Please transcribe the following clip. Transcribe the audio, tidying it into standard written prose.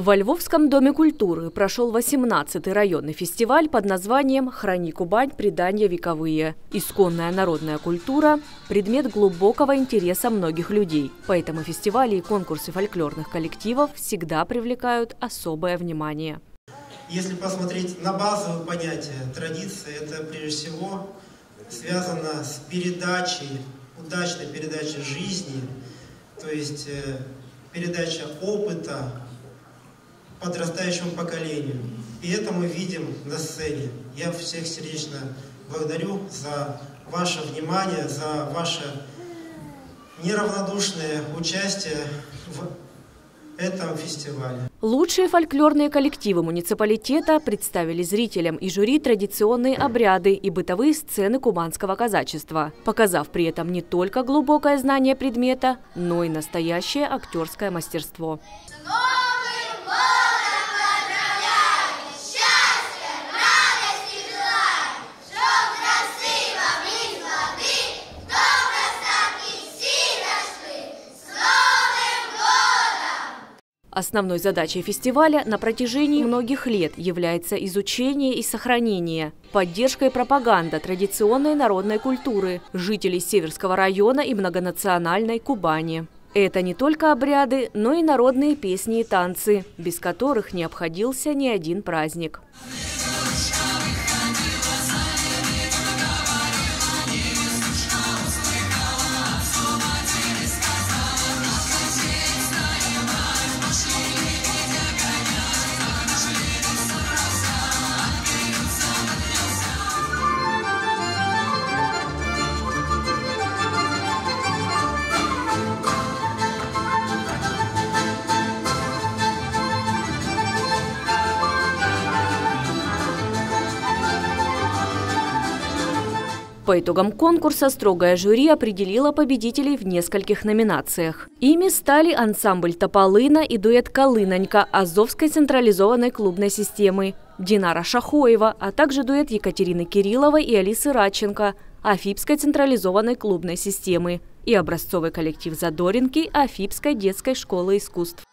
Во Львовском доме культуры прошел 18-й районный фестиваль под названием «Храни Кубань. Предания вековые». Исконная народная культура – предмет глубокого интереса многих людей. Поэтому фестивали и конкурсы фольклорных коллективов всегда привлекают особое внимание. Если посмотреть на базовые понятия традиции, это прежде всего связано с передачей, удачной передачей жизни, то есть передача опыта подрастающему поколению. И это мы видим на сцене. Я всех сердечно благодарю за ваше внимание, за ваше неравнодушное участие в этом фестивале. Лучшие фольклорные коллективы муниципалитета представили зрителям и жюри традиционные обряды и бытовые сцены кубанского казачества, показав при этом не только глубокое знание предмета, но и настоящее актерское мастерство. Основной задачей фестиваля на протяжении многих лет является изучение и сохранение, поддержка и пропаганда традиционной народной культуры жителей Северского района и многонациональной Кубани. Это не только обряды, но и народные песни и танцы, без которых не обходился ни один праздник. По итогам конкурса строгое жюри определило победителей в нескольких номинациях. Ими стали ансамбль «Тополына» и дуэт «Колынонька» Азовской централизованной клубной системы, Динара Шахоева, а также дуэт Екатерины Кирилловой и Алисы Радченко Афипской централизованной клубной системы и образцовый коллектив «Задоринки» Афипской детской школы искусств.